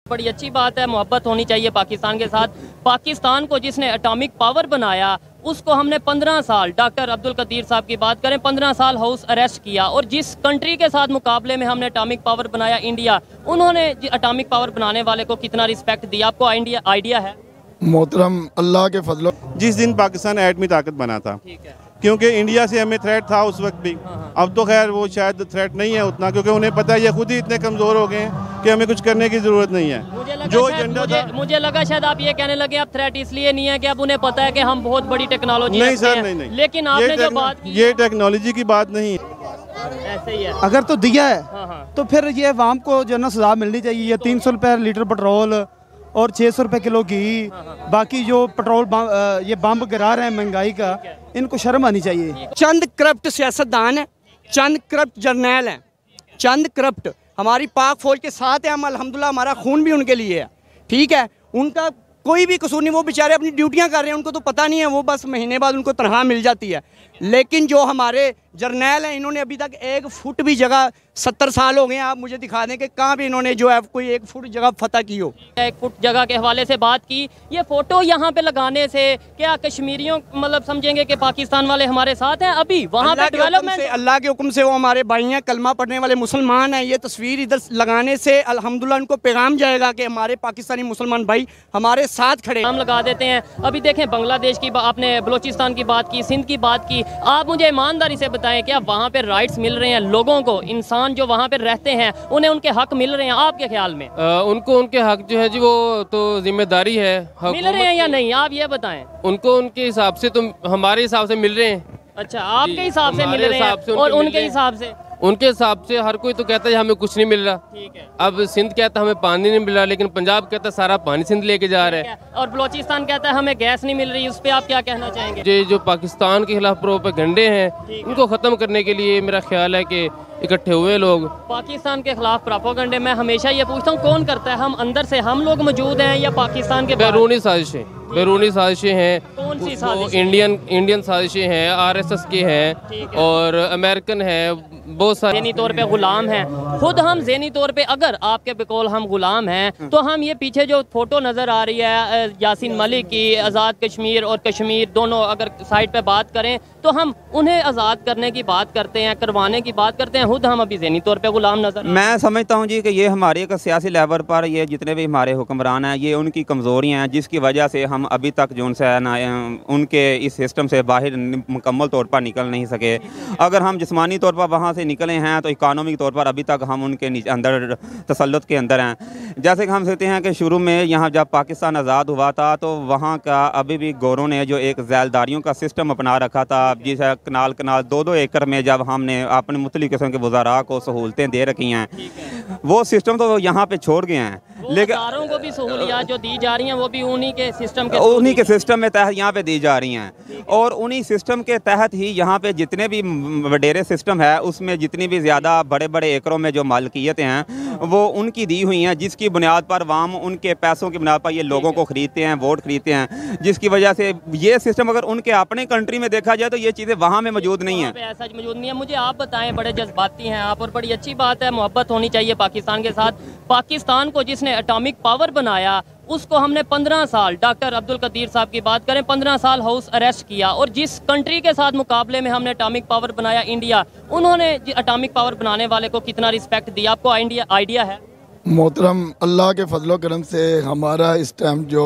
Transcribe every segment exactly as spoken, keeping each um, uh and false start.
बड़ी अच्छी बात है, मोहब्बत होनी चाहिए पाकिस्तान के साथ। पाकिस्तान को जिसने एटॉमिक पावर बनाया उसको हमने पंद्रह साल, डॉक्टर अब्दुल कदीर साहब की बात करें, पंद्रह साल हाउस अरेस्ट किया। और जिस कंट्री के साथ मुकाबले में हमने एटॉमिक पावर बनाया, इंडिया, उन्होंने एटॉमिक पावर बनाने वाले को कितना रिस्पेक्ट दिया, आपको आइडिया आइडिया है? मोहतरम, अल्लाह के फजलो जिस दिन पाकिस्तान एटमी ताकत बना था, ठीक है, क्योंकि इंडिया से हमें थ्रेट था उस वक्त भी। अब तो खैर वो शायद थ्रेट नहीं है उतना, क्योंकि उन्हें पता है ये खुद ही इतने कमज़ोर हो गए हैं कि हमें कुछ करने की ज़रूरत नहीं है। मुझे लगा जो शायद, एजेंडा मुझे, था, मुझे लगा शायद आप ये कहने लगे अब थ्रेट इसलिए नहीं है कि अब उन्हें पता है कि हम बहुत बड़ी टेक्नोलॉजी नहीं सर, नहीं नहीं, लेकिन आपने जो बात की ये टेक्नोलॉजी की बात नहीं है, ऐसे ही है। अगर तो दिया है हाँ हाँ। तो फिर ये अवाम को जो है ना सजा मिलनी चाहिए। ये तीन सौ रुपये लीटर पेट्रोल और छः सौ रुपये किलो घी, बाकी जो पेट्रोल बम, ये बम गिरा रहे हैं महंगाई का, इनको शर्म आनी चाहिए। चंद करप्ट सियासतदान हैं, चंद करप्ट जर्नैल हैं, चंद करप्ट हमारी पाक फौज के साथ हैं। हम अल्हम्दुलिल्लाह, हमारा खून भी उनके लिए है, ठीक है। उनका कोई भी कसूर नहीं, वो बेचारे अपनी ड्यूटियां कर रहे हैं, उनको तो पता नहीं है, वो बस महीने बाद उनको तनख्वाह मिल जाती है। लेकिन जो हमारे जर्नैल हैं, इन्होंने अभी तक एक फुट भी जगह, सत्तर साल हो गए हैं, आप मुझे दिखा दें कि कहाँ भी इन्होंने जो है कोई एक फुट जगह फतह की हो। एक फुट जगह के हवाले से बात की, ये फोटो यहाँ पे लगाने से क्या कश्मीरियों मतलब समझेंगे कि पाकिस्तान वाले हमारे साथ हैं? अभी वहाँ पे डेवलपमेंट, अल्लाह के हुक्म से वो हमारे भाई हैं, कलमा पढ़ने वाले मुसलमान हैं। ये तस्वीर इधर लगाने से अल्हम्दुलिल्लाह उनको पैगाम जाएगा कि हमारे पाकिस्तानी मुसलमान भाई हमारे साथ खड़े। हम लगा देते हैं। अभी देखें, बांग्लादेश की, आपने बलोचिस्तान की बात की, सिंध की बात की, आप मुझे ईमानदारी से बताएं क्या वहाँ पे राइट्स मिल रहे हैं लोगों को? इंसान जो वहाँ पे रहते हैं उन्हें उनके हक मिल रहे हैं आपके ख्याल में? आ, उनको उनके हक जो है जी वो तो जिम्मेदारी है, मिल रहे हैं या नहीं, आप ये बताएं। उनको उनके हिसाब से तो हमारे हिसाब से मिल रहे हैं। अच्छा, आपके हिसाब से मिल रहे हैं और उनके हिसाब से? उनके हिसाब से हर कोई तो कहता है हमें कुछ नहीं मिल रहा। ठीक है। अब सिंध कहता है हमें पानी नहीं मिल रहा, लेकिन पंजाब कहता है सारा पानी सिंध लेके जा रहा है। और बलोचिस्तान कहता है हमें गैस नहीं मिल रही, उस पर आप क्या कहना चाहेंगे? ये जो पाकिस्तान के खिलाफ प्रोपेगेंडे हैं, उनको ख़त्म करने के लिए मेरा ख्याल है कि इकट्ठे हुए लोग पाकिस्तान के खिलाफ प्रोपेगेंडे। मैं हमेशा ये पूछता हूँ, कौन करता है? हम अंदर से हम लोग मौजूद हैं या पाकिस्तान के बैरूनी साजिशें? बैरूनी साजिशें हैं। कौन सी साजिशें? इंडियन इंडियन साजिशें हैं, आरएसएस के हैं और अमेरिकन हैं, बहुत सारे। ज़हनी तौर पे गुलाम हैं खुद हम, ज़हनी तौर पे अगर आपके बिकौल हम गुलाम हैं तो हम ये पीछे जो फोटो नज़र आ रही है यासीन मलिक की, आज़ाद कश्मीर और कश्मीर दोनों अगर साइड पे बात करें तो हम उन्हें आज़ाद करने की बात करते हैं, करवाने की बात करते हैं, खुद हम अभी ज़हनी तौर पे गुलाम नजर। मैं समझता हूँ जी कि ये हमारे एक सियासी लेवल पर ये जितने भी हमारे हुक्मरान हैं, ये उनकी कमज़ोरियाँ हैं जिसकी वजह से हम अभी तक जो उनसे ना उनके इस सिस्टम से बाहर मुकम्मल तौर पर निकल नहीं सके। अगर हम जिस्मानी तौर पर वहाँ से निकले हैं तो इकानॉमिक तौर पर अभी तक हम उनके अंदर तसल्लुत के अंदर हैं। जैसे कि हम कहते हैं कि शुरू में यहाँ जब पाकिस्तान आज़ाद हुआ था तो वहाँ का अभी भी गोरों ने जो एक ज़ैलदारियों का सिस्टम अपना रखा था, जिस कनाल कनाल दो दो एकड़ में जब हमने अपने मुख्तलिफ़ किस्म के वज़ारा को सहूलतें दे रखी हैं, वो सिस्टम तो यहाँ पे छोड़ गए हैं। लेकिन को भी सहूलियात जो दी जा रही हैं वो भी उन्हीं के सिस्टम के उन्हीं के सिस्टम में तहत यहाँ पे दी जा रही हैं और उन्हीं सिस्टम के तहत ही यहाँ पे जितने भी वडेरे सिस्टम है उसमें जितनी भी ज़्यादा बड़े बड़े एकड़ों में जो मालकियतें हैं वो उनकी दी हुई हैं, जिसकी बुनियाद पर वाम उनके पैसों की बुनियाद पर ये लोगों को ख़रीदते हैं, वोट ख़रीदते हैं, जिसकी वजह से ये सिस्टम अगर उनके अपने कंट्री में देखा जाए तो ये चीज़ें वहाँ में मौजूद नहीं है। ऐसा मौजूद नहीं है। मुझे आप बताएं, बड़े जज्बाती हैं आप और बड़ी अच्छी बात है, मोहब्बत होनी चाहिए पाकिस्तान के साथ। पाकिस्तान को जिसने एटॉमिक पावर बनाया उसको हमने पंद्रह साल, डॉक्टर अब्दुल कदीर साहब की बात करें, पंद्रह साल हाउस अरेस्ट किया। और जिस कंट्री के साथ मुकाबले में हमने एटॉमिक पावर बनाया, इंडिया, उन्होंने एटॉमिक पावर बनाने वाले को कितना रिस्पेक्ट दिया, आपको आइडिया आइडिया है? मोहतरम, अल्लाह के फजलो करम से हमारा इस टाइम जो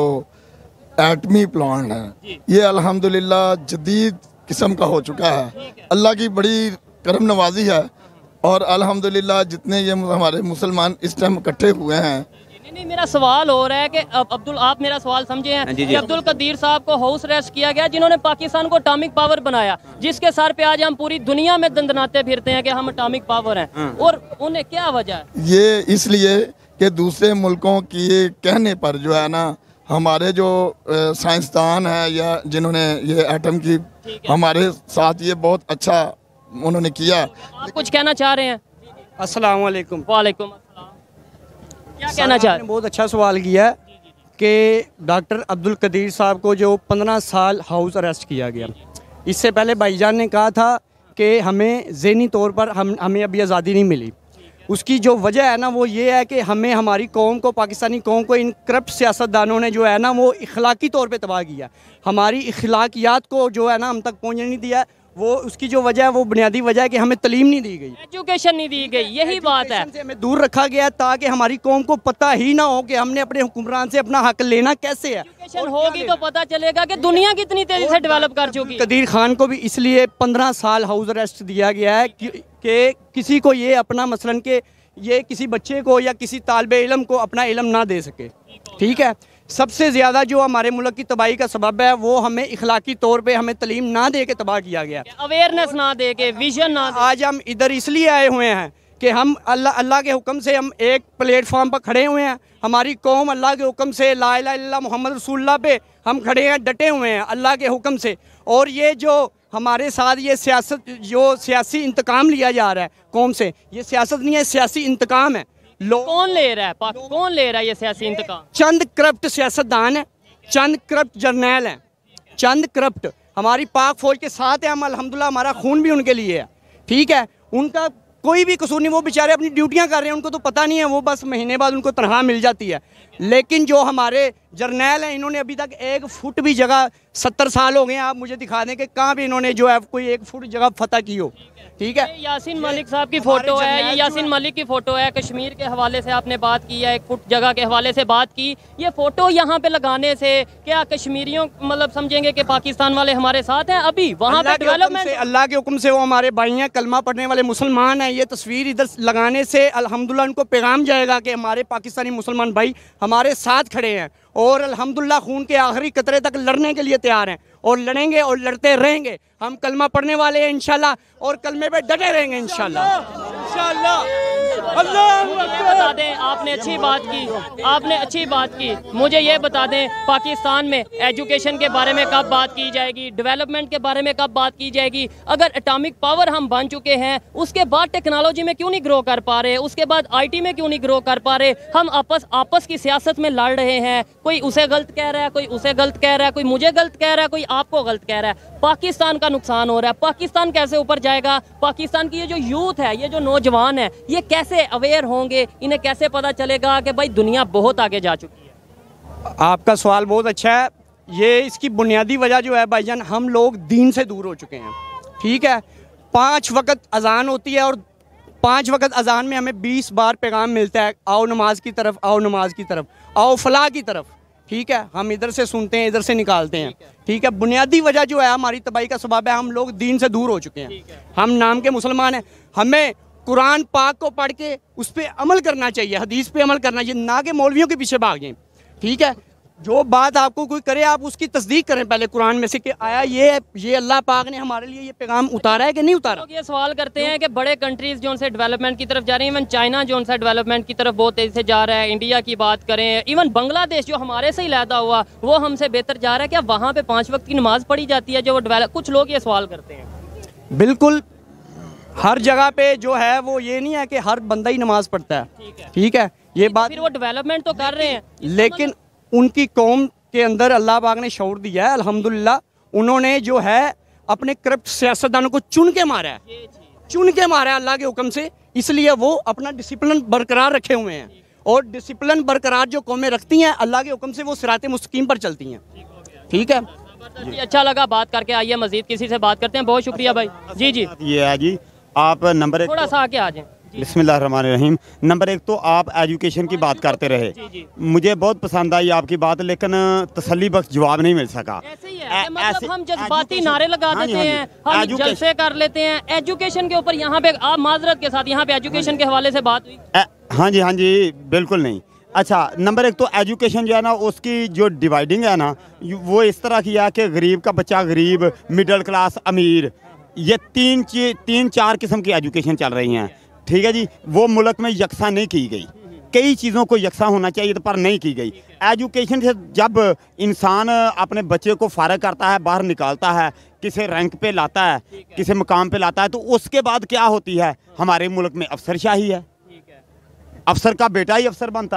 एटमी प्लांट है ये अल्हम्दुलिल्लाह जदीद किस्म का हो चुका है। अल्लाह की बड़ी करम नवाजी है और अल्हम्दुलिल्लाह जितने ये हमारे मुसलमान इस टाइम इकट्ठे हुए हैं। नहीं नहीं, मेरा सवाल हो रहा है कि अब्दुल, आप मेरा सवाल समझे हैं कि अब्दुल कदीर साहब को हाउस अरेस्ट किया गया जिन्होंने पाकिस्तान को एटॉमिक पावर बनाया, जिसके सर पे आज हम पूरी दुनिया में दंदनाते फिरते हैं कि हम एटॉमिक पावर हैं, और उन्हें क्या वजह है? ये इसलिए कि दूसरे मुल्कों के कहने पर जो है ना हमारे जो साइंसदान हैं या जिन्होंने ये एटम की हमारे साथ ये बहुत अच्छा उन्होंने किया। आप कुछ कहना चाह रहे हैं? अस्सलाम वालेकुम। वालेकुम अस्सलाम। क्या कहना चाह रहे हैं? बहुत अच्छा सवाल किया है कि डॉक्टर अब्दुल कदीर साहब को जो पंद्रह साल हाउस अरेस्ट किया गया, इससे पहले भाईजान ने कहा था कि हमें ज़हनी तौर पर हम हमें अभी आज़ादी नहीं मिली। उसकी जो वजह है ना वो ये है कि हमें हमारी कौम को, पाकिस्तानी कौम को इन करप्ट सियासतदानों ने जो है ना वो इखलाकी तौर पे तबाह किया। हमारी इखलाकियात को जो है ना हम तक पहुँचने नहीं दिया। वो उसकी जो वजह है वो बुनियादी वजह है कि हमें तलीम नहीं दी गई, एजुकेशन नहीं दी गई, यही बात है। से हमें दूर रखा गया ताकि हमारी कौम को पता ही ना हो कि हमने अपने हुक्मरान से अपना हक लेना कैसे है। एजुकेशन होगी तो पता चलेगा कि दुनिया कितनी तेजी से डेवलप कर चुकी है। कदीर खान को भी इसलिए पंद्रह साल हाउस अरेस्ट दिया गया है कि, कि किसी को ये अपना मसलन के ये किसी बच्चे को या किसी तालिब इल्म को अपना इल्म ना दे सके। ठीक है, सबसे ज़्यादा जो हमारे मुल्क की तबाही का सबब है वो हमें इखलाकी तौर पे हमें तलीम ना दे के तबाह किया गया, अवेयरनेस ना दे के, विजन ना दे। आज हम इधर इसलिए आए हुए हैं कि हम अल्लाह अल्लाह के हुक्म से हम एक प्लेटफॉर्म पर खड़े हुए हैं। हमारी कौम अल्लाह के हुक्म से ला इलाहा इल्लल्लाह मोहम्मद रसूलुल्लाह पे हम खड़े हैं, डटे हुए हैं अल्लाह के हुक्म से। और ये जो हमारे साथ ये सियासत जो सियासी इंतकाम लिया जा रहा है कौम से, ये सियासत नहीं है, सियासी इंतकाम है। कौन ले रहा है? कौन ले रहा है ये सियासी इंतकाम? चंद करप्ट सियासतदान है, चंद करप्ट जर्नैल हैं, चंद करप्ट हमारी पाक फौज के साथ हैं हम, अल्हम्दुलिल्लाह हमारा खून भी उनके लिए है। ठीक है, उनका कोई भी कसूर नहीं, वो बेचारे अपनी ड्यूटियां कर रहे हैं, उनको तो पता नहीं है, वो बस महीने बाद उनको तनख्वाह मिल जाती है। लेकिन जो हमारे जर्नैल हैं इन्होंने अभी तक एक फुट भी जगह, सत्तर साल हो गए हैं, आप मुझे दिखा दें कि कहाँ भी इन्होंने जो है कोई एक फुट जगह फतह की हो। ठीक है, यासीन मलिक साहब की फोटो है, ये यासीन मलिक की फोटो है। कश्मीर के हवाले से आपने बात की है, एक फुट जगह के हवाले से बात की। ये फोटो यहाँ पे लगाने से क्या कश्मीरियों मतलब समझेंगे कि पाकिस्तान वाले हमारे साथ हैं? अभी वहाँ पे डेवलपमेंट, अल्लाह के हुक्म से वो हमारे भाई हैं, कलमा पढ़ने वाले मुसलमान हैं। ये तस्वीर इधर लगाने से अल्हम्दुलिल्लाह उनको पैगाम जाएगा कि हमारे पाकिस्तानी मुसलमान भाई हमारे साथ खड़े हैं और अल्हम्दुलिल्लाह खून के आखिरी कतरे तक लड़ने के लिए तैयार हैं और लड़ेंगे और लड़ते रहेंगे। हम कलमा पढ़ने वाले हैं इंशाल्लाह और कलमे पे डटे रहेंगे इंशाल्लाह इंशाल्लाह। बता दें, आपने अच्छी बात की, आपने अच्छी बात की। मुझे ये बता दें, पाकिस्तान में एजुकेशन के बारे में कब बात की जाएगी, डेवलपमेंट के बारे में कब बात की जाएगी? अगर एटॉमिक पावर हम बन चुके हैं, उसके बाद टेक्नोलॉजी में क्यों नहीं ग्रो कर पा रहे? उसके बाद आईटी में क्यों नहीं ग्रो कर पा रहे? हम आपस आपस की सियासत में लड़ रहे हैं, कोई उसे गलत कह रहा है, कोई उसे गलत कह रहा है, कोई मुझे गलत कह रहा है, कोई आपको गलत कह रहा है। पाकिस्तान का नुकसान हो रहा है। पाकिस्तान कैसे ऊपर जाएगा? पाकिस्तान की ये जो यूथ है, ये जो नौजवान है, ये कैसे अवेयर होंगे? इन्हें कैसे पता चलेगा कि भाई दुनिया बहुत आगे जा चुकी है? आपका सवाल बहुत अच्छा है। ये इसकी बुनियादी वजह जो है भाईजान, हम लोग दीन से दूर हो चुके हैं। ठीक है, पाँच वक्त अजान होती है और पाँच वक्त अजान में हमें बीस बार पैगाम मिलता है, आओ नमाज की तरफ, आओ नमाज की तरफ, आओ फलाह की तरफ। ठीक है, हम इधर से सुनते हैं, इधर से निकालते हैं। ठीक है, बुनियादी वजह जो है हमारी तबाही का सबब है, हम लोग दीन से दूर हो चुके हैं। हम नाम के मुसलमान हैं, हमें कुरान पाक को पढ़ के उस पर अमल करना चाहिए, हदीस पे अमल करना चाहिए, ना कि मौलवियों के पीछे भागें। ठीक है, जो बात आपको कोई करे आप उसकी तस्दीक करें पहले कुरान में से कि आया ये ये अल्लाह पाक ने हमारे लिए ये पैगाम उतारा है कि नहीं उतारा। लोग ये सवाल करते हैं कि बड़े कंट्रीज जो उनसे डेवलपमेंट की तरफ जा रही हैं, इवन चाइना जो उनसे डेवलपमेंट की तरफ बहुत तेजी से जा रहा है, इंडिया की बात करें, इवन बांग्लादेश जो हमारे से ही लैदा हुआ वो हमसे बेहतर जा रहा है, क्या वहाँ पे पाँच वक्त की नमाज पढ़ी जाती है जो वो डेवलप? कुछ लोग ये सवाल करते हैं। बिल्कुल, हर जगह पे जो है वो ये नहीं है कि हर बंदा ही नमाज पढ़ता है। ठीक है, ये बात, फिर वो डेवलपमेंट तो कर रहे हैं, लेकिन उनकी कौम के अंदर अल्लाह पाक ने शऊर दिया है अल्हम्दुलिल्लाह। उन्होंने जो है अपने करप्ट सियासतदानों को चुन के मारा है, चुन के मारा है अल्लाह के हुक्म से, इसलिए वो अपना डिसिप्लिन बरकरार रखे हुए हैं। और डिसिप्लिन बरकरार जो कौमें रखती हैं अल्लाह के हुक्म से, वो सिराते मुस्तकीम पर चलती हैं। ठीक है, अच्छा लगा बात करके। आइए मजीद किसी से बात करते हैं। बहुत शुक्रिया भाई। जी जी, ये है जी, आप नंबर एक थोड़ा सा आगे आ जाएं। बिस्मिल्लाहिर्रहमानिर्रहीम। नंबर एक तो आप एजुकेशन की बात करते रहे, मुझे बहुत पसंद आई आपकी बात, लेकिन तसल्ली बख्श जवाब नहीं मिल सका। ऐसे ही है, मतलब हम जज्बाती नारे लगा देते हैं, हम जलसे कर लेते हैं। एजुकेशन के ऊपर यहाँ पे आप माजरत के साथ यहाँ पे एजुकेशन के हवाले से बात हुई? हाँ जी, हाँ जी, बिल्कुल नहीं। अच्छा, नंबर एक तो एजुकेशन जो है ना उसकी जो डिवाइडिंग है ना वो इस तरह की है कि गरीब का बच्चा गरीब, मिडिल क्लास, अमीर, ये तीन तीन चार किस्म की एजुकेशन चल रही हैं। ठीक है जी, वो मुल्क में यकसा नहीं की गई। कई चीज़ों को यकसा होना चाहिए पर नहीं की गई। एजुकेशन से जब इंसान अपने बच्चे को फारग करता है, बाहर निकालता है, किसी रैंक पे लाता है, किसी मकाम पे लाता है, तो उसके बाद क्या होती है? हमारे मुल्क में अफसरशाही है, अफसर का बेटा ही अफसर बनता है।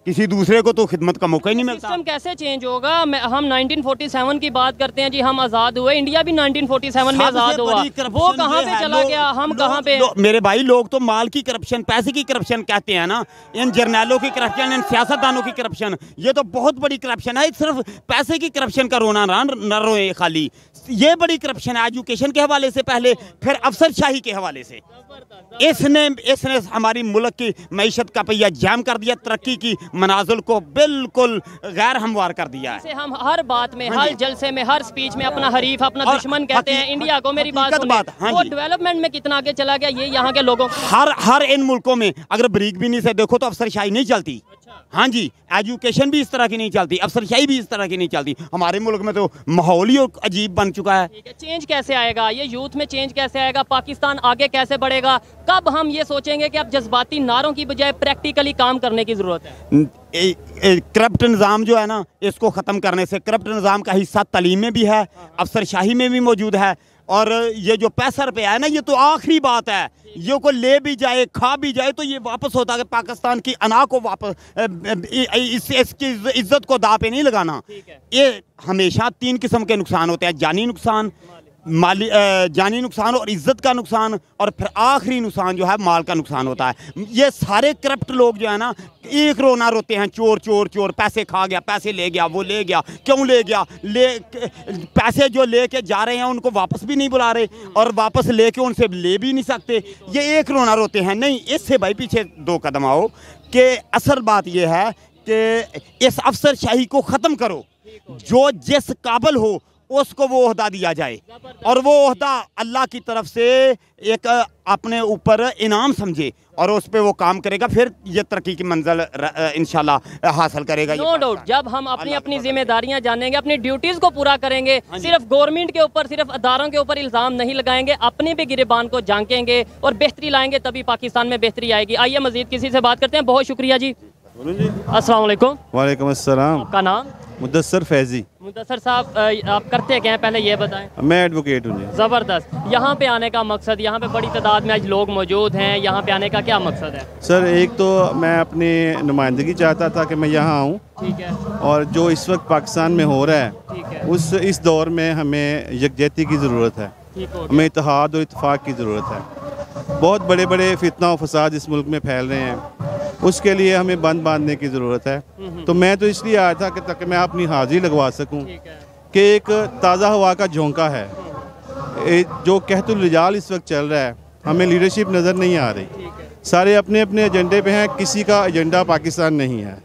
किसी दूसरे को तो खिदमत का मौका ही नहीं मिलता। सिस्टम कैसे चेंज होगा? मैं, हम नाइनटीन फोर्टी सेवन की बात करते हैं जी, हम आज़ाद हुए, इंडिया भी नाइनटीन फोर्टी सेवन में आज़ाद हुआ, वो कहाँ पे चला गया, हम कहाँ पे? मेरे भाई, लोग तो माल की करप्शन, पैसे की करप्शन कहते हैं ना, इन जर्नैलों की करप्शन, इन सियासतदानों की करप्शन, ये तो बहुत बड़ी करप्शन है। सिर्फ पैसे की करप्शन का रोना न रोए खाली, ये बड़ी करप्शन है एजुकेशन के हवाले से पहले, फिर अफसरशाही के हवाले से। इसने इसने हमारी मुल्क की मईशत का पहिया जाम कर दिया, तरक्की की मनाजिल को बिल्कुल गैर हमवार कर दिया है। हम हर बात में, हर जलसे में, हर स्पीच में अपना हरीफ, अपना दुश्मन कहते हैं इंडिया को। मेरी बात सुनिए, वो डेवलपमेंट में कितना आगे चला गया ये यहाँ के लोगों को। हर हर इन मुल्कों में अगर ब्रीक भी नहीं से देखो तो अफसरशाही नहीं चलती। हाँ जी, एजुकेशन भी इस तरह की नहीं चलती, अफसरशाही भी इस तरह की नहीं चलती। हमारे मुल्क में तो माहौल ही अजीब बन चुका है। चेंज कैसे आएगा? ये यूथ में चेंज कैसे आएगा? पाकिस्तान आगे कैसे बढ़ेगा? कब हम ये सोचेंगे कि अब जज्बाती नारों की बजाय प्रैक्टिकली काम करने की जरूरत है? करप्ट निज़ाम जो है ना, इसको ख़त्म करने से, करप्ट निज़ाम का हिस्सा तालीम में भी है, अफसरशाही में भी मौजूद है, और ये जो पैसा रुपया है ना, ये तो आखिरी बात है। ये को ले भी जाए, खा भी जाए, तो ये वापस होता है कि पाकिस्तान की अना को वापस, इस, इसकी इज्जत को दांव पे नहीं लगाना। ये हमेशा तीन किस्म के नुकसान होते हैं, जानी नुकसान, माली जानी नुकसान और इज्जत का नुकसान, और फिर आखिरी नुकसान जो है माल का नुकसान होता है। ये सारे करप्ट लोग जो है ना, एक रोना रोते हैं, चोर चोर चोर, पैसे खा गया, पैसे ले गया, वो ले गया, क्यों ले गया, ले पैसे जो लेके जा रहे हैं उनको वापस भी नहीं बुला रहे, और वापस लेके उनसे ले भी नहीं सकते। ये एक रोना रोते हैं। नहीं, इससे भाई पीछे दो कदम आओ कि असल बात यह है कि इस अफसरशाही को ख़त्म करो, जो जिस काबिल हो उसको वो ओहदा दिया जाए, और वो ओहदा अल्लाह की तरफ से एक अपने ऊपर इनाम समझे और उस पर वो काम करेगा, फिर ये तरक्की की मंजिल इंशाल्लाह हासिल करेगा। नो डाउट, जब हम अपनी अपनी जिम्मेदारियां जानेंगे, अपनी ड्यूटीज़ को पूरा करेंगे, सिर्फ गवर्नमेंट के ऊपर, सिर्फ अदारों के ऊपर इल्ज़ाम नहीं लगाएंगे, अपनी भी गिरेबान को झांकेंगे और बेहतरी लाएंगे, तभी पाकिस्तान में बेहतरी आएगी। आइए मजीद किसी से बात करते हैं। बहुत शुक्रिया जी। अस्सलाम वालेकुम। वालेकुम अस्सलाम। आपका नाम? मुदस्सर फैजी। मुदस्सर साहब, आप करते क्या हैं, पहले ये बताएं। मैं एडवोकेट हूँ जी। ज़बरदस्त। यहाँ पे आने का मकसद, यहाँ पे बड़ी तादाद में आज लोग मौजूद हैं, यहाँ पे आने का क्या मकसद है? सर, एक तो मैं अपनी नुमाइंदगी चाहता था कि मैं यहाँ आऊँ, ठीक है, और जो इस वक्त पाकिस्तान में हो रहा है, ठीक है, उस इस दौर में हमें यकजहती की ज़रूरत है, हमें इत्तेहाद और इत्तेफाक की ज़रूरत है। बहुत बड़े बड़े फितना और फसाद इस मुल्क में फैल रहे हैं, उसके लिए हमें बंद बांधने की ज़रूरत है। तो मैं तो इसलिए आया था कि ताकि मैं अपनी हाज़िरी लगवा सकूं कि एक ताज़ा हवा का झोंका है, जो कहतुल रिजाल इस वक्त चल रहा है, हमें लीडरशिप नज़र नहीं आ रही, सारे अपने अपने एजेंडे पे हैं, किसी का एजेंडा पाकिस्तान नहीं है।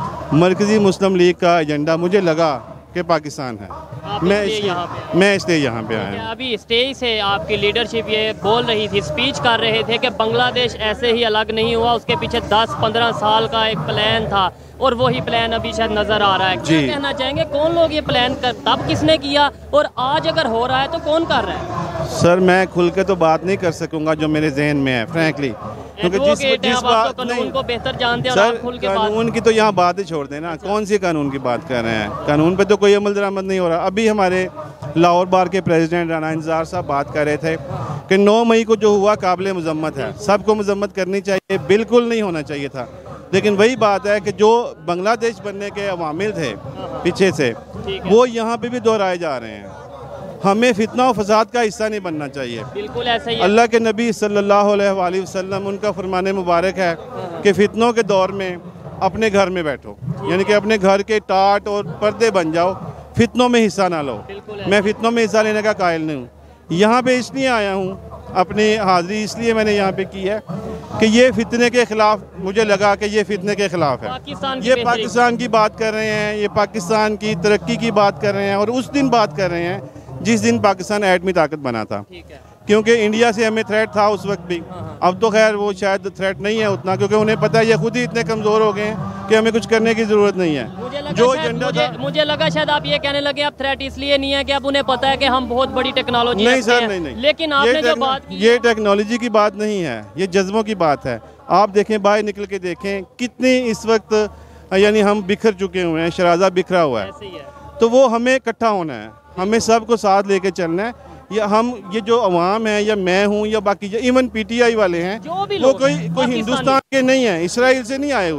मरकज़ी मुस्लिम लीग का एजेंडा मुझे लगा कि पाकिस्तान है, मैं इसलिए मैं इसलिए यहाँ पे आया हूँ। अभी स्टेज से आपकी लीडरशिप ये बोल रही थी, स्पीच कर रहे थे कि बांग्लादेश ऐसे ही अलग नहीं हुआ, उसके पीछे दस पंद्रह साल का एक प्लान था, और वही प्लान अभी शायद नज़र आ रहा है। क्या कहना चाहेंगे, कौन लोग ये प्लान कर, तब किसने किया, और आज अगर हो रहा है तो कौन कर रहा है? सर, मैं खुल के तो बात नहीं कर सकूंगा जो मेरे जहन में है, फ्रैंकली, क्योंकि जिस जिस बात कानून को बेहतर जानते हैं सर, कानून की तो यहाँ बात ही छोड़ देना, कौन सी कानून की बात कर रहे हैं? कानून पे तो कोई अमल दरामद नहीं हो रहा। अभी हमारे लाहौर बार के प्रेसिडेंट राना इंतज़ार साहब बात कर रहे थे कि नौ मई को जो हुआ काबिल मजम्मत है, सबको मजम्मत करनी चाहिए, बिल्कुल नहीं होना चाहिए था। लेकिन वही बात है कि जो बांग्लादेश बनने के अवामिल थे पीछे से, वो यहाँ पे भी दोहराए जा रहे हैं। हमें फितना और फसाद का हिस्सा नहीं बनना चाहिए। बिल्कुल ऐसा ही। अल्लाह के नबी सल्लल्लाहु अलैहि वसल्लम, उनका फरमाने मुबारक है कि फितनों के दौर में अपने घर में बैठो, यानी कि अपने घर के टाट और पर्दे बन जाओ, फितनों में हिस्सा ना लो। मैं फितनों में हिस्सा लेने का कायल नहीं हूँ। यहाँ पे इसलिए आया हूँ, अपनी हाज़िरी इसलिए मैंने यहाँ पे की है कि ये फितने के ख़िलाफ़, मुझे लगा कि ये फितने के ख़िलाफ़ है। पाकिस्तान ये पाकिस्तान की बात कर रहे हैं, ये पाकिस्तान की तरक्की की बात कर रहे हैं, और उस दिन बात कर रहे हैं जिस दिन पाकिस्तान एटमी ताकत बना था, क्योंकि इंडिया से हमें थ्रेट था उस वक्त भी। अब तो खैर वो शायद थ्रेट नहीं है उतना, क्योंकि उन्हें पता है ये खुद ही इतने कमज़ोर हो गए हैं कि हमें कुछ करने की ज़रूरत नहीं है। जो एजेंडा मुझे, मुझे लगा शायद आप ये कहने लगे अब थ्रेट इसलिए नहीं है कि अब उन्हें पता है कि हम बहुत बड़ी टेक्नोलॉजी नहीं सर, नहीं नहीं, लेकिन आपने जो बात की, ये टेक्नोलॉजी की बात नहीं है, ये जज्बों की बात है। आप देखें, बाहर निकल के देखें कितनी इस वक्त यानी हम बिखर चुके हुए हैं, शराजा बिखरा हुआ है। तो वो हमें इकट्ठा होना है, हमें सबको साथ लेके चलना है। या हम ये जो अवाम है, या मैं हूँ, या बाकी इवन पीटीआई वाले हैं, वो कोई कोई हिंदुस्तान के नहीं है, इसराइल से नहीं आए हुए,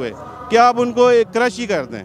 क्या आप उनको एक क्रश ही कर दें,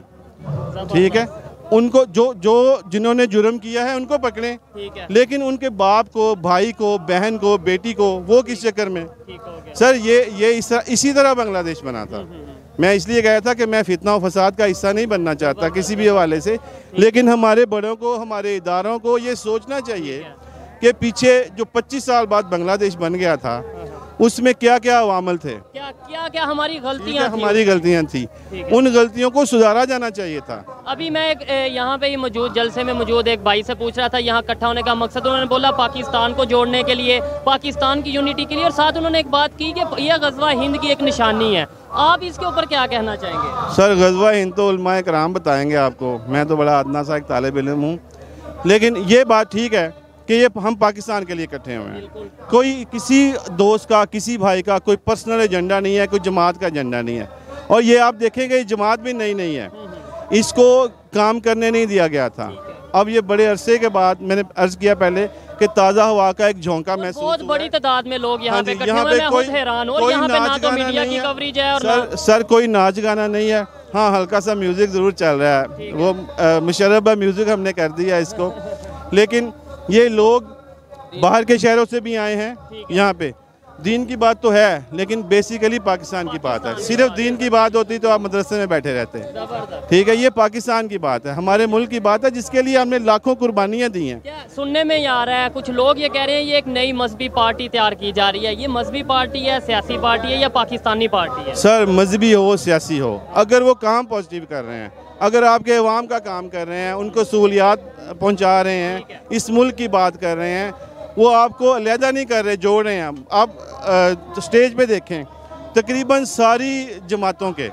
ठीक है। उनको जो जो जिन्होंने जुर्म किया है उनको पकड़ें, लेकिन उनके बाप को, भाई को, बहन को, बेटी को, वो किस चक्कर में। सर ये ये इस, इसी तरह बांग्लादेश बना था। मैं इसलिए गया था कि मैं फितना और फसाद का हिस्सा नहीं बनना चाहता किसी भी हवाले से, लेकिन हमारे बड़ों को, हमारे इदारों को ये सोचना चाहिए कि पीछे जो पच्चीस साल बाद बांग्लादेश बन गया था उसमें क्या क्या अवामल थे, क्या क्या क्या हमारी गलतियां थी, हमारी गलतियां थी, उन गलतियों को सुधारा जाना चाहिए था। अभी मैं एक, यहाँ पे ही मौजूद जलसे में मौजूद एक भाई से पूछ रहा था यहाँ इकट्ठा होने का मकसद, उन्होंने बोला पाकिस्तान को जोड़ने के लिए, पाकिस्तान की यूनिटी के लिए, और साथ उन्होंने एक बात की कि यह गज़वा हिंद की एक निशानी है। आप इसके ऊपर क्या कहना चाहेंगे? सर गज़वा हिंद तो उलमाए कराम बताएंगे आपको, मैं तो बड़ा अदना सा एक तालिब इल्म हूँ, लेकिन ये बात ठीक है कि ये हम पाकिस्तान के लिए इकट्ठे हुए हैं। कोई किसी दोस्त का, किसी भाई का कोई पर्सनल एजेंडा नहीं है, कोई जमात का एजेंडा नहीं है। और ये आप देखेंगे ये जमात भी नई नहीं है, इसको काम करने नहीं दिया गया था। अब ये बड़े अरसे के बाद, मैंने अर्ज किया पहले कि ताज़ा हवा का एक झोंका महसूस हुआ है। बहुत बड़ी तादाद में लोग यहाँ हाँ पे जी, इकट्ठे यहाँ हुए पे हैं, मैं कोई- खुद हैरान हूँ। और कोई यहाँ पे ना नाच तो गाना मीडिया नहीं की है। कवरेज है और सर ना सर कोई नाच गाना नहीं है। हाँ हल्का सा म्यूज़िक ज़रूर चल रहा है, वो मुशर्रफ म्यूज़िक हमने कर दिया इसको, लेकिन ये लोग बाहर के शहरों से भी आए हैं यहाँ पे। दीन की बात तो है, लेकिन बेसिकली पाकिस्तान की बात है। सिर्फ दीन की बात होती तो आप मदरसे में बैठे रहते हैं, ठीक है। ये पाकिस्तान की बात है, हमारे मुल्क की बात है, जिसके लिए हमने लाखों कुर्बानियाँ दी हैं। क्या सुनने में ये आ रहा है, कुछ लोग ये कह रहे हैं ये एक नई मजहबी पार्टी तैयार की जा रही है। ये मजहबी पार्टी है, सियासी पार्टी है या पाकिस्तानी पार्टी है? सर मजहबी हो, सियासी हो, अगर वो काम पॉजिटिव कर रहे हैं, अगर आपके अवाम का काम कर रहे हैं, उनको सहूलियात पहुँचा रहे हैं, इस मुल्क की बात कर रहे हैं, वो आपको अलहदा नहीं कर रहे, जोड़ रहे हैं। आप आ, स्टेज पे देखें तकरीबन सारी जमातों के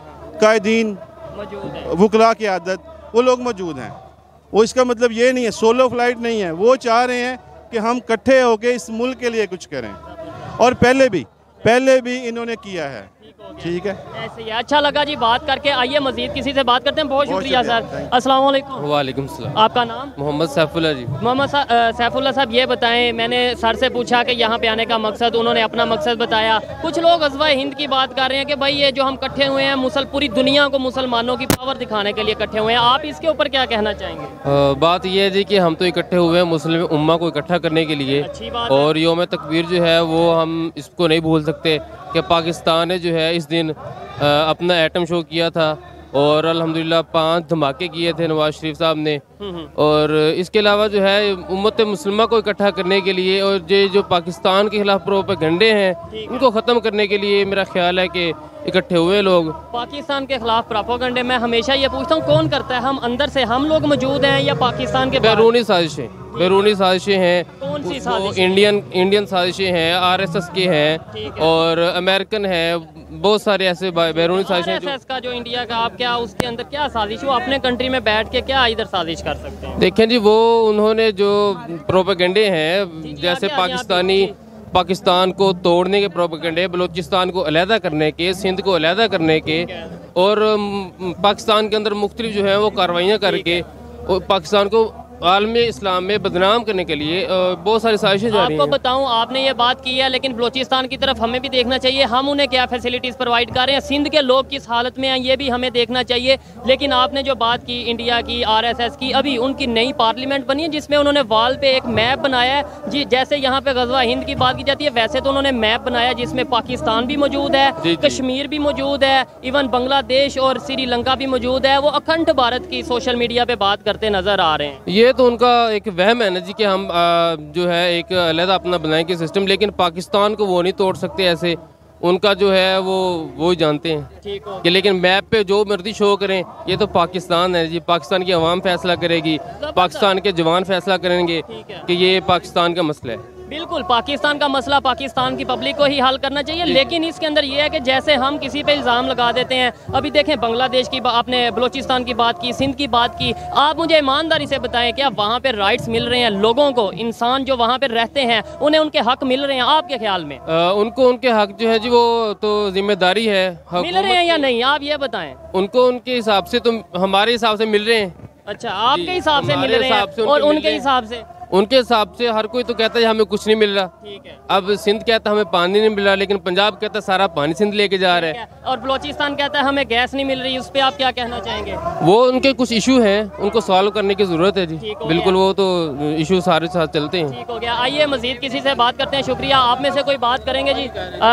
कायदीन, वकला की आदत, वो लोग मौजूद हैं। वो इसका मतलब ये नहीं है, सोलो फ्लाइट नहीं है, वो चाह रहे हैं कि हम इकट्ठे होकर इस मुल्क के लिए कुछ करें, और पहले भी पहले भी इन्होंने किया है, ठीक है। ऐसे ही अच्छा लगा जी बात करके। आइए मजीद किसी से बात करते हैं। बहुत शुक्रिया सर। अस्सलाम वालेकुम। वालेकुम सलाम। आपका नाम? मोहम्मद सैफुल्लाह जी। मोहम्मद सैफुल्लाह साहब ये बताएं, मैंने सर से पूछा कि यहाँ पे आने का मकसद, उन्होंने अपना मकसद बताया। कुछ लोग गज़वा हिंद की बात कर रहे हैं कि भाई ये जो हम इकट्ठे हुए हैं, मुसल पूरी दुनिया को मुसलमानों की पावर दिखाने के लिए इकट्ठे हुए हैं। आप इसके ऊपर क्या कहना चाहेंगे? आ, बात यह है जी कि हम तो इकट्ठे हुए हैं मुस्लिम उम्मा को इकट्ठा करने के लिए, और योम तकबीर जो है वो हम इसको नहीं भूल सकते कि पाकिस्तान ने जो है इस दिन आ, अपना एटम शो किया था, और अल्हम्दुलिल्लाह पांच धमाके किए थे नवाज शरीफ साहब ने। और इसके अलावा जो है उम्मत मुस्लिमा को इकट्ठा करने के लिए, और ये जो पाकिस्तान के खिलाफ प्रोपेगेंडे हैं उनको ख़त्म करने के लिए मेरा ख्याल है कि इकट्ठे हुए लोग। पाकिस्तान के खिलाफ प्रोपेगेंडे मैं हमेशा ये पूछता हूँ कौन करता है? हम अंदर से हम लोग मौजूद हैं या पाकिस्तान के बैरूनी साजिशें बैरूनी साजिशें हैं। कौन सी वो साजिशें? इंडियन इंडियन साजिशें हैं, आरएसएस के हैं और अमेरिकन हैं, बहुत सारे ऐसे बैरूनी साजिशें जो आरएसएस का जो इंडिया का, आप क्या उसके अंदर क्या साजिश, वो अपने कंट्री में बैठ के क्या इधर साजिश कर सकते हैं? देखें जी, वो उन्होंने जो प्रोपेगेंडे हैं, जैसे पाकिस्तानी पाकिस्तान को तोड़ने के प्रोपेगेंडे, बलूचिस्तान को अलहदा करने के, सिंध को अलहदा करने के, और पाकिस्तान के अंदर मुख्तलिफ जो है वो कार्रवाइयाँ करके और पाकिस्तान को आलमी इस्लाम में बदनाम करने के लिए बहुत सारी साजिशें जा रही हैं। आपको बताऊं, आपने ये बात की है, लेकिन बलूचिस्तान की तरफ हमें भी देखना चाहिए, हम उन्हें क्या फैसिलिटीज़ प्रोवाइड कर रहे हैं, सिंध के लोग किस हालत में हैं ये भी हमें देखना चाहिए। लेकिन आपने जो बात की इंडिया की, आरएसएस की, अभी उनकी नई पार्लियामेंट बनी है जिसमें उन्होंने वाल पे एक मैप बनाया है जी। जैसे यहाँ पे गज़वा हिंद की बात की जाती है, वैसे तो उन्होंने मैप बनाया जिसमें पाकिस्तान भी मौजूद है, कश्मीर भी मौजूद है, इवन बांग्लादेश और श्रीलंका भी मौजूद है। वो अखंड भारत की सोशल मीडिया पे बात करते नजर आ रहे हैं। ये तो उनका एक वहम है ना जी कि हम आ, जो है एक अलग अपना बनाएंगे सिस्टम, लेकिन पाकिस्तान को वो नहीं तोड़ सकते ऐसे। उनका जो है वो वो ही जानते हैं कि, लेकिन मैप पे जो मर्जी शो करें, ये तो पाकिस्तान है जी। पाकिस्तान की आवाम फैसला करेगी, पाकिस्तान के जवान फैसला करेंगे कि ये पाकिस्तान का मसला है। बिल्कुल, पाकिस्तान का मसला पाकिस्तान की पब्लिक को ही हल करना चाहिए। लेकिन इसके अंदर ये है कि जैसे हम किसी पे इल्ज़ाम लगा देते हैं, अभी देखें बांग्लादेश की, आपने बलूचिस्तान की बात की, सिंध की बात की, आप मुझे ईमानदारी से बताएं क्या वहाँ पे राइट्स मिल रहे हैं लोगों को? इंसान जो वहाँ पे रहते हैं उन्हें उनके हक मिल रहे हैं आपके ख्याल में? आ, उनको उनके हक जो है जी वो तो जिम्मेदारी है। मिल रहे हैं या नहीं, आप ये बताएं। उनको उनके हिसाब से तो हमारे हिसाब से मिल रहे हैं। अच्छा, आपके हिसाब से मिल रहे हैं और उनके हिसाब से उनके हिसाब से हर कोई तो कहता है हमें कुछ नहीं मिल रहा। ठीक है। अब सिंध कहता है हमें पानी नहीं मिल रहा, लेकिन पंजाब कहता है सारा पानी सिंध लेके जा रहा है। और बलोचिस्तान कहता है हमें गैस नहीं मिल रही, उस पर आप क्या कहना चाहेंगे? वो उनके कुछ इशू हैं, उनको सॉल्व करने की ज़रूरत है जी। बिल्कुल, वो तो इशू सारे साथ चलते हैं। ठीक हो गया। आइए मजीद किसी से बात करते हैं। शुक्रिया। आप में से कोई बात करेंगे जी?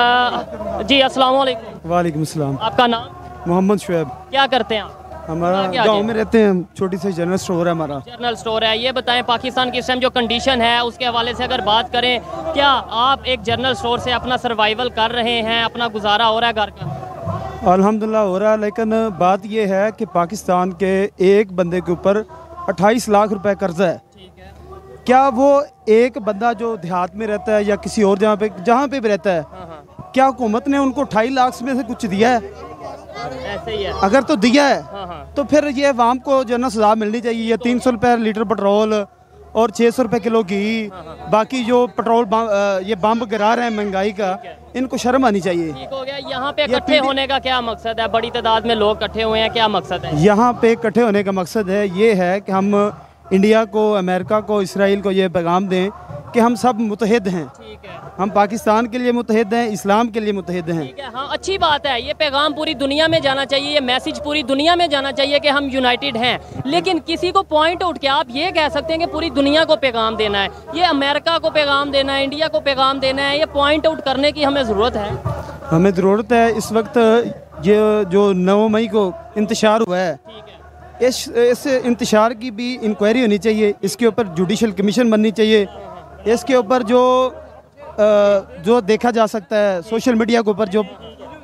आ, जी अस्सलाम वालेकुम। वालेकुम सलाम। आपका नाम? मोहम्मद शुएब। क्या करते हैं आप? हमारा गांव में रहते हैं, छोटी सी जनरल स्टोर है हमारा। जनरल स्टोर है। ये बताएं पाकिस्तान की इस टाइम जो कंडीशन है उसके हवाले से अगर बात करें, क्या आप एक जनरल स्टोर से अपना सर्वाइवल कर रहे हैं, अपना गुजारा हो रहा है घर का? अल्हम्दुलिल्लाह हो रहा है, लेकिन बात ये है कि पाकिस्तान के एक बंदे के ऊपर अट्ठाईस लाख रुपए कर्जा है। क्या वो एक बंदा जो देहात में रहता है या किसी और जहाँ पे जहाँ पे भी रहता है, क्या हुकूमत ने उनको अट्ठाईस लाख में से कुछ दिया है? ऐसे ही है। अगर तो दिया है हाँ हाँ। तो फिर ये अवाम को जो है ना सजा मिलनी चाहिए। ये तीन सौ रुपये लीटर पेट्रोल और छः सौ रुपये किलो घी, बाकी जो पेट्रोल बम, ये बम्ब गिरा रहे हैं महंगाई का, इनको शर्म आनी चाहिए। ठीक हो गया। यहाँ पे इकट्ठे होने का क्या मकसद है? बड़ी तादाद में लोग इकट्ठे हुए हैं, क्या मकसद है? यहाँ पे इकट्ठे होने का मकसद है ये है कि हम इंडिया को, अमेरिका को, इसराइल को ये पैगाम दें कि हम सब मुतहद हैं। ठीक है। हम पाकिस्तान के लिए मुतहद हैं, इस्लाम के लिए मुतहद हैं। ठीक है। हाँ, अच्छी बात है। ये पैगाम पूरी दुनिया में जाना चाहिए, ये मैसेज पूरी दुनिया में जाना चाहिए कि हम यूनाइटेड हैं। लेकिन किसी को पॉइंट आउट क्या आप ये कह सकते हैं कि पूरी दुनिया को पैगाम देना है, ये अमेरिका को पैगाम देना है, इंडिया को पैगाम देना है, ये पॉइंट आउट करने की हमें ज़रूरत है? हमें ज़रूरत है। इस वक्त ये जो नौ मई को इंतशार हुआ है, इस इस इंतशार की भी इंक्वायरी होनी चाहिए, इसके ऊपर जुडिशल कमीशन बननी चाहिए, इसके ऊपर जो आ, जो देखा जा सकता है सोशल मीडिया के ऊपर जो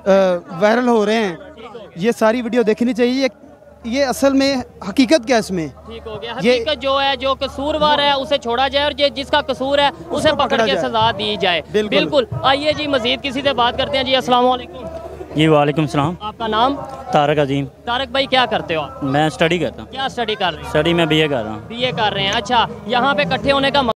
वायरल हो रहे हैं, ये सारी वीडियो देखनी चाहिए। ये, ये असल में हकीकत क्या है इसमें? ठीक हो गया। हकीकत जो है, जो कसूरवार है उसे छोड़ा जाए और जो जिसका कसूर है उसे पकड़ के सजा दी जाए। बिल्कुल, बिल्कुल। आइए जी मजीद किसी से बात करते हैं। जी अस्सलाम वालेकुम। जी वालेकुम सलाम। आपका नाम? तारक अजीम। तारक भाई क्या करते हो आप? मैं स्टडी करता हूँ। क्या स्टडी कर रहे हैं? स्टडी में बीए कर रहा हूँ। बीए कर रहे हैं। अच्छा, यहाँ पे इकट्ठे होने का